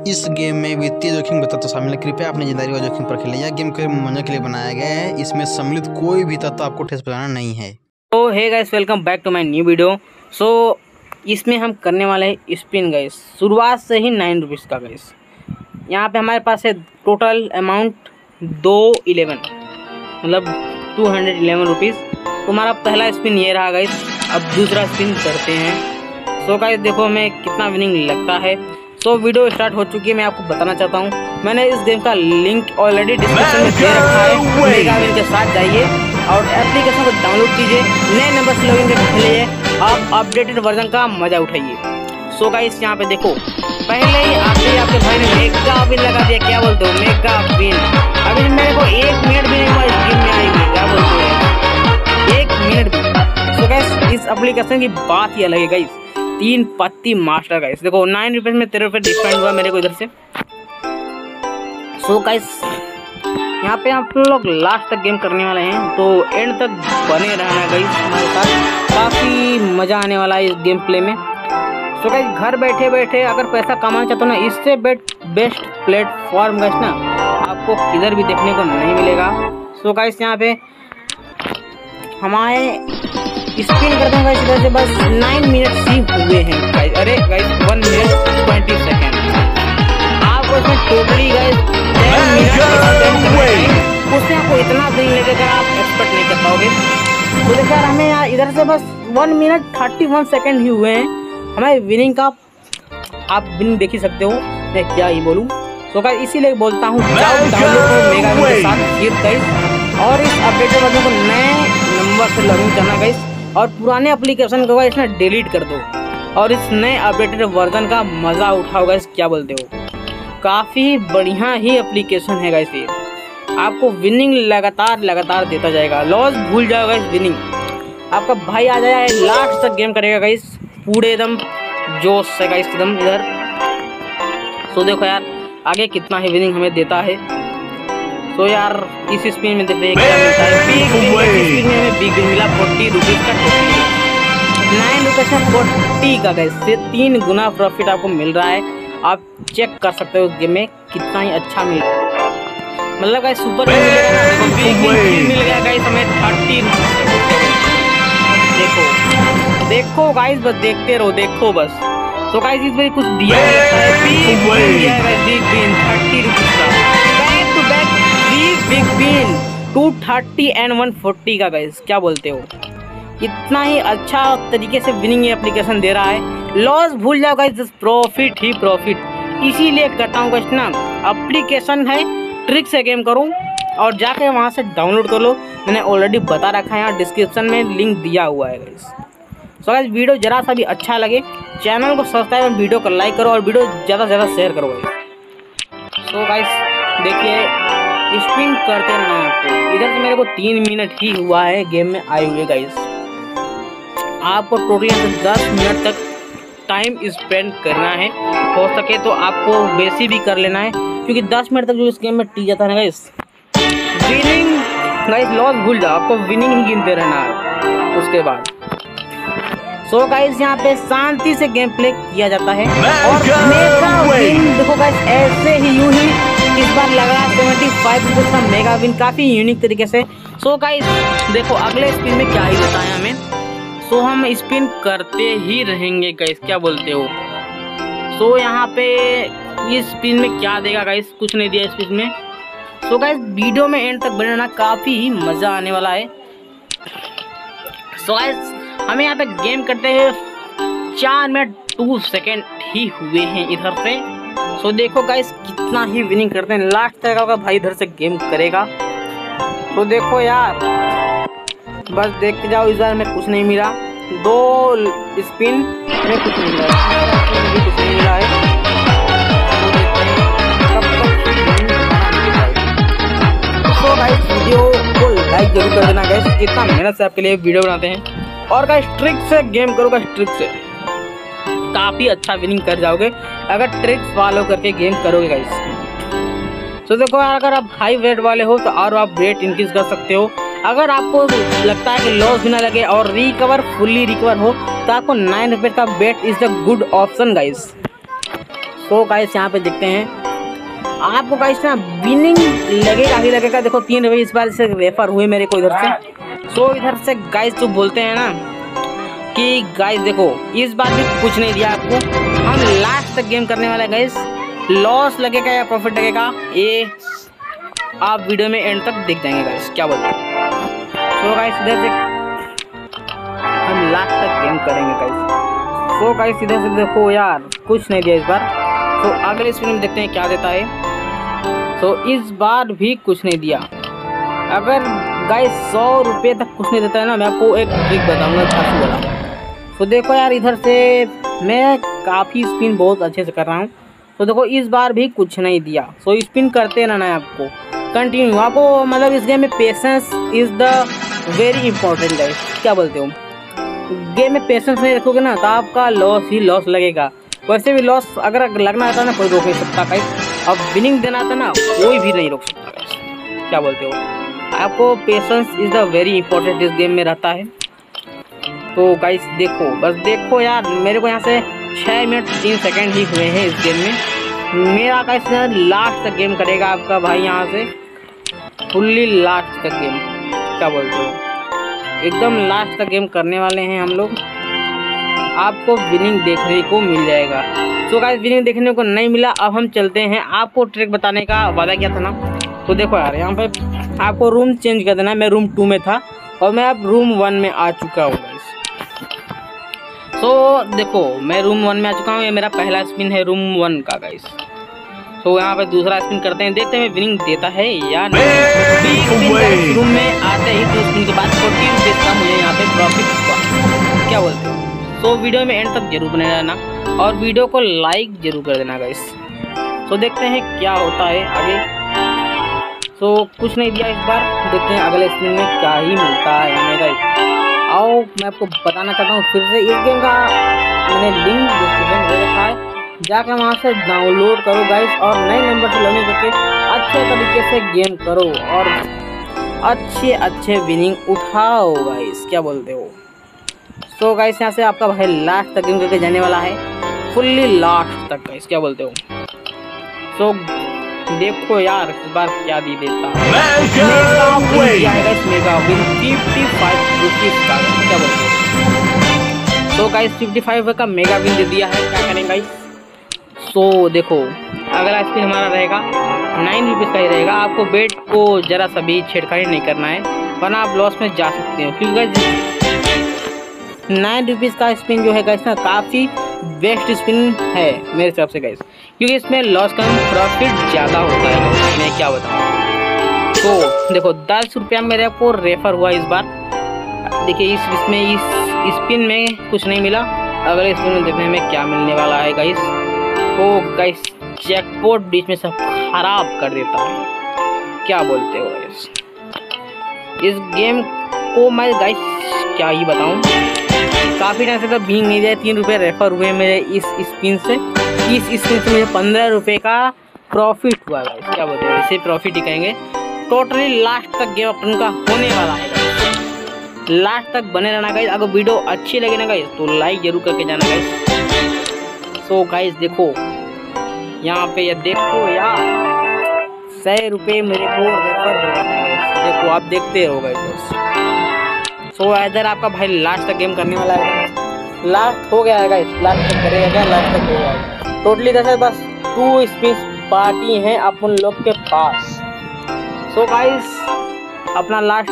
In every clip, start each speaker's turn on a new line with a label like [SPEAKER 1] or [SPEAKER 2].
[SPEAKER 1] इस गेम में वित्तीय जोखिम तत्व शामिल है। कृपया अपनी जिम्मेदारी और जोखिम पर खेलें। यह गेम के मनोरंजन के लिए बनाया गया है। इसमें सम्मिलित कोई भी तत्व आपको ठेस पहुंचाना नहीं है।
[SPEAKER 2] तो hey guys, welcome back to my new video. So इसमें हम करने वाले हैं स्पिन गाइस, शुरुआत से ही 9 रुपीज़ का गाइस। यहाँ पे हमारे पास है टोटल अमाउंट 211 मतलब 211 रुपीज़। तो हमारा पहला स्पिन ये रहा गाइस। अब दूसरा स्पिन करते हैं। सो गाइस देखो हमें कितना विनिंग लगता है। सो वीडियो स्टार्ट हो चुकी है। मैं आपको बताना चाहता हूँ, मैंने इस गेम का लिंक ऑलरेडी डिस्क्रिप्शन में दे रखा है। मेगा विन के साथ जाइए और एप्लीकेशन को डाउनलोड कीजिए। नए नंबर से लॉगिन करके खेलिए, आप अपडेटेड वर्जन का मजा उठाइए। सो गाइस यहाँ पे देखो, पहले ही आपके भाई ने मेगा विन लगा दिया। क्या बोलते हो, मेगा विन। अभी मेरे को 1 मिनट भी नहीं हुआ इस गेम में आई हुई। क्या बोलते हो, 1 मिनट भी। सो गाइस इस एप्लीकेशन की बात ही अलग है गाइस। 3 पत्ती मास्टर गाइस। देखो 9 रुपीज़ में 13 रुपये डिस्काउंट हुआ मेरे को इधर से। सो गाइस यहाँ पे आप लोग लास्ट तक गेम करने वाले हैं, तो एंड तक बने रहना गाइस हमारे साथ। काफ़ी मज़ा आने वाला है इस गेम प्ले में। सो गाइस घर बैठे बैठे अगर पैसा कमाना चाहते हो ना, इससे बेस्ट प्लेटफॉर्म गाइस ना आपको किधर भी देखने को नहीं मिलेगा। सो गाइस यहाँ पे हमारे स्पिन करते हैं गाइस इधर से बस 9 मिनट ही हुए हैं गाइस। अरे गाइस 1 मिनट 20 सेकेंड। आपको इसमें टोटली गाइस 10 मिनट उससे आपको इतना दिन लगेगा, आप एक्सपेक्ट नहीं कर पाओगे। तो देखो यार हमें यहाँ इधर से बस 1 मिनट 31 सेकेंड ही हुए हैं हमारे विनिंग का। आप विनिंग देख ही सकते हो, मैं क्या ही बोलूँ। तो गाइस इसीलिए बोलता हूँ जाओ डाउनलोड करो मेगा विन के साथ फिर गाइस, और इस अपडेटेड वर्जन को नए नंबर से लॉगिन करना गाइस, और पुराने एप्लीकेशन को गाइस ना डिलीट कर दो और इस नए अपडेटेड वर्जन का मज़ा उठाओ गाइस। क्या बोलते हो, काफ़ी बढ़िया ही एप्लीकेशन है गाइस ये। आपको विनिंग लगातार देता जाएगा। लॉस भूल जाओ गाइस, विनिंग आपका भाई आ जाएगा लास्ट तक गेम करेगा गाइस, पूरे एकदम जोश से गाइस एकदम इधर। सो देखो यार आगे कितना ही विनिंग हमें देता है। तो यार इस स्पिन में देखते हैं क्या मिलता है। बिग विन में हमें बिग विन मिला 40 रुपीज़ का। 9 रुपये से 40 का गाइस, से 3 गुना प्रॉफिट आपको मिल रहा है। आप चेक कर सकते हो उस गेम में कितना ही अच्छा मिल रहा है। मतलब गाइस सुपर विन मिलेगा ना। देखो बिग विन मिल गया गाइस हमें 30 रुपीज़। देखो गाइस बस देखते रहो, देखो बस। तो गाइस इसमें कुछ दिया है, बिग विन दिया है, बिग विन 30 रुपीज़ का। Back to back big win 230 and 140 का गाइस। क्या बोलते हो, इतना ही अच्छा तरीके से विनिंग ये एप्लीकेशन दे रहा है। लॉस भूल जाओ गाइस, प्रॉफिट ही प्रॉफिट। इसीलिए करता हूँ गाइस ना, एप्लीकेशन है ट्रिक से गेम करूँ और जाके वहाँ से डाउनलोड कर लो। मैंने ऑलरेडी बता रखा है, यहाँ डिस्क्रिप्शन में लिंक दिया हुआ है गाइस। सो गाइस वीडियो जरा सा भी अच्छा लगे चैनल को सब्सक्राइब और वीडियो को लाइक करो और वीडियो ज़्यादा से ज़्यादा शेयर करो गाइस। सो गाइस देखिए स्पिन करते रहना है आपको। इधर से मेरे को 3 मिनट ही हुआ है गेम में आए हुए गाइस। आपको टोटल 10 मिनट तक टाइम स्पेंड करना है। हो सके तो आपको बेसी भी कर लेना है, क्योंकि 10 मिनट तक जो इस गेम में टी जाता है ना गाइस। विनिंग गाइस लॉस भूल जाओ, आपको विनिंग ही गिनते रहना है उसके बाद। सो गाइस यहाँ पे शांति से गेम प्ले किया जाता है और मेगा विन देखो गाइस ऐसे ही यूं ही इस बार लगा 75 रुपीज़ का मेगा विन, काफ़ी यूनिक तरीके से। सो गाइस देखो अगले स्पिन में क्या ही देता है हमें। सो हम स्पिन करते ही रहेंगे गाइस। क्या बोलते हो। सो यहाँ पे इस स्पिन में क्या देगा गाइस, कुछ नहीं दिया इस स्पिन में। सो गाइस वीडियो में एंड तक बने रहना, काफ़ी ही मज़ा आने वाला है। सो गाइस हमें यहाँ पे गेम करते हैं 4 मिनट 2 सेकेंड ही हुए हैं इधर से। सो देखो गाइस कितना ही विनिंग करते हैं। लास्ट तक का भाई इधर से गेम करेगा। तो देखो यार बस देखते जाओ। इस बार में कुछ नहीं मिला, 2 स्पिन में कुछ नहीं मिला, कुछ नहीं मिला है। तो गाइस वीडियो को लाइक जरूर कर देना गाइस, इतना मेहनत से आपके लिए वीडियो बनाते हैं। और गाइस ट्रिक से गेम करो गाइस, ट्रिक से काफ़ी अच्छा विनिंग कर जाओगे अगर ट्रिक्स फॉलो करके गेम करोगे गाइस। तो देखो यार अगर आप हाई वेट वाले हो तो और आप वेट इंक्रीज कर सकते हो। अगर आपको लगता है कि लॉस भी ना लगे और फुल्ली रिकवर हो तो आपको 9 रुपये का bet is the good option guys. So guys यहाँ पे देखते हैं आपको गाइस ना विनिंग लगेगा ही लगेगा। देखो 3 रुपये इस बार से रेफर हुए मेरे को इधर से। सो इधर से गाइस जो बोलते हैं ना कि गाइस देखो इस बार भी कुछ नहीं दिया आपको। हम लास्ट तक गेम करने वाले हैं गाइस। लॉस लगेगा या प्रॉफिट लगेगा ये आप वीडियो में एंड तक देख जाएंगे गाइस, क्या बोलते हैं। सो गाइस इधर से हम लास्ट तक गेम करेंगे गाइस। सो गाइस इधर से देखो यार कुछ नहीं दिया इस बार। तो अगले स्पिन में देखते हैं क्या देता है। तो इस बार भी कुछ नहीं दिया। अगर गाइस 100 रुपये तक कुछ नहीं देता है ना, मैं आपको एक ट्रिक बताऊंगा झांसू वाला। तो देखो यार इधर से मैं काफ़ी स्पिन बहुत अच्छे से कर रहा हूँ। तो देखो इस बार भी कुछ नहीं दिया। सो स्पिन करते रहना है आपको कंटिन्यू। आपको मतलब इस गेम में patience is the very important guys, क्या बोलते हो। गेम में पेशेंस नहीं रखोगे ना तो आपका लॉस ही लॉस लगेगा। वैसे भी लॉस अगर लगना आता ना कोई रोक नहीं सकता गाइस। अब विनिंग देना आता ना कोई भी नहीं रोक सकता गाइस, क्या बोलते हो। आपको patience is the very important इस गेम में रहता है। तो गाइस देखो बस देखो यार मेरे को यहाँ से 6 मिनट 3 सेकंड ही हुए हैं इस गेम में। मेरा गाइस लास्ट तक गेम करेगा आपका भाई, यहाँ से फुल्ली लास्ट तक गेम, क्या बोलते हो। एकदम लास्ट तक गेम करने वाले हैं हम लोग। आपको विनिंग देखने को मिल जाएगा। तो गाइस विनिंग देखने को नहीं मिला। अब हम चलते हैं, आपको ट्रिक बताने का वादा किया था ना। तो देखो यार यहाँ पे आपको रूम चेंज कर देना है। मैं रूम 2 में था और मैं अब रूम 1 में आ चुका हूँ गाइस। तो देखो मैं रूम 1 में आ चुका हूँ। ये मेरा पहला स्पिन है रूम 1 का गाइस। तो यहाँ पे दूसरा स्पिन करते हैं, देखते हैं विनिंग देता है या नहीं। रूम में आते ही 2 स्पिन के बाद 40 रुपये का मुझे यहाँ पे प्रॉफिट हुआ, क्या बोलते हो। तो वीडियो में एंड तक जरूर बने रहना और वीडियो को लाइक जरूर कर देना गाइस। तो देखते हैं क्या होता है आगे। तो कुछ नहीं दिया इस बार, देखते हैं अगले स्पिन में क्या ही मिलता है हमें गाइस। आओ मैं आपको बताना चाहता हूँ फिर से, इस गेम का मैंने लिंक डिस्क्रिप्शन में दे रखा है, जाकर वहाँ से डाउनलोड करो गाइस और नए नंबर से लॉगिन करके अच्छे तरीके से गेम करो और अच्छे विनिंग उठाओ गाइस, क्या बोलते हो। तो गाइस यहाँ से आपका भाई लास्ट तक गेम करके जाने वाला है, फुल्ली लास्ट तक गाइस, क्या बोलते हो। तो देखो यार इस बार क्या दी देता है। मेगा विन 55 रुपीज का, क्या बोलते हो। तो गाइस 55 का मेगा विन दे दिया है, क्या करें गाइस। सो देखो अगला स्पिन हमारा रहेगा 9 रुपीज़ का ही रहेगा। आपको बेट को जरा सा भी छेड़खानी नहीं करना है वरना आप लॉस में जा सकते हो, क्योंकि गाइस 9 रुपीज़ का स्पिन जो है गाइस ना काफ़ी बेस्ट स्पिन है मेरे हिसाब से गाइस, क्योंकि इसमें लॉस का प्रॉफिट ज़्यादा होता है। मैं क्या बताऊँ। तो देखो 10 रुपया मेरे को रेफर हुआ इस बार। देखिए इस स्पिन में कुछ नहीं मिला। अगले स्पिन में देखने में क्या मिलने वाला है गाइस। तो गाइस जैकपॉट बीच में सब खराब कर देता है, क्या बोलते हो गाइस। इस गेम को मैं गाइस क्या ही बताऊँ, काफ़ी टाइम से तो बिंग नहीं जाए। 3 रुपये रेफर हुए मेरे इस स्पिन से। इस स्पिन से मुझे 15 रुपये का प्रॉफिट हुआ गाइस, क्या बोलते हैं। इसे प्रॉफिट ही कहेंगे। टोटली लास्ट तक गेम अपन का होने वाला है गाइस। लास्ट तक बने रहना गाइस। अगर वीडियो अच्छी लगे ना गाइस तो लाइक जरूर करके जाना गाइस। सो गाइस देखो यहाँ पे ये देखो यार 100 रुपये मेरे को रेफर हो रहा है। देखो आप देखते रहो गाइस। सो इधर आपका भाई लास्ट तक गेम करने वाला है। लास्ट हो गया है गाइस, लास्ट तक करेगा, लास्ट तक हो गया। टोटली जैसे बस 2 स्पिन पार्टी हैं अपन लोग के पास। सो गाइस अपना लास्ट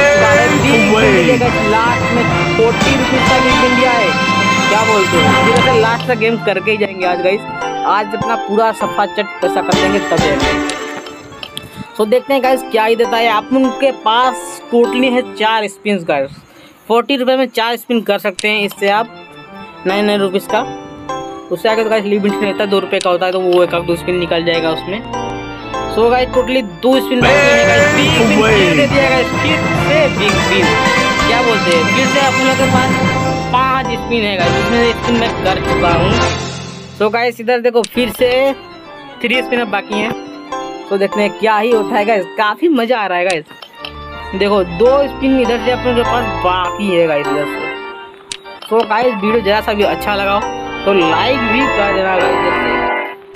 [SPEAKER 2] लास्ट में 40 रुपीज़ का बिग दिया है, क्या बोलते हो। जैसे लास्ट तक गेम करके ही जाएंगे आज गाइस। आज अपना पूरा सफा चट पैसा कर देंगे तब जाएंगे। तो देखते हैं गाइस क्या ही देता है। आप उनके पास टोटली है 4 स्पिन गाइस। 40 रुपये में 4 स्पिन कर सकते हैं इससे आप 9 रुपीज़ का। उससे आगे तो गाइस लिमिट नहीं रहता, 2 रुपये का होता है तो वो 1-2 स्पिन निकल जाएगा उसमें। सो गाइस टोटली 2 स्पिन बाकी है गाइस। बिग दे दिया गाइस, फिर से बिग बिन, क्या बोलते हैं। फिर से अपन लोग के पास 5 स्पिन है गाइस, जिसमें स्पिन मैं कर चुका हूँ। सो गाइस इधर देखो फिर से 3 स्पिन अब बाकी हैं। तो देखते हैं क्या ही होता है गाइस। काफ़ी मज़ा आ रहा है गाइस। देखो 2 स्पिन इधर से अपने पास बाकी है गाइस इधर से। तो गाइस वीडियो जरा सा भी अच्छा लगा हो तो लाइक भी कर देना गाइस इधर से।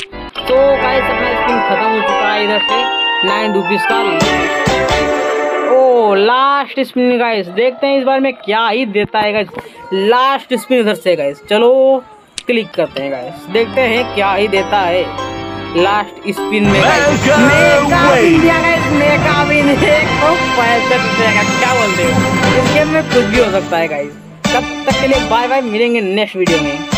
[SPEAKER 2] रहा है इधर से 9 रुपीज का। ओ लास्ट स्पिन गाइस, देखते हैं इस बार में क्या ही देता है गाइस। लास्ट स्पिन इधर से गाइस, चलो क्लिक करते हैं गाइस, देखते हैं क्या ही देता है लास्ट स्पिन में गाइस। मेगा विन 165 रुपये का, क्या बोलते हो, इस गेम में कुछ भी हो सकता है गाइस। तब तक के लिए बाय बाय, मिलेंगे नेक्स्ट वीडियो में।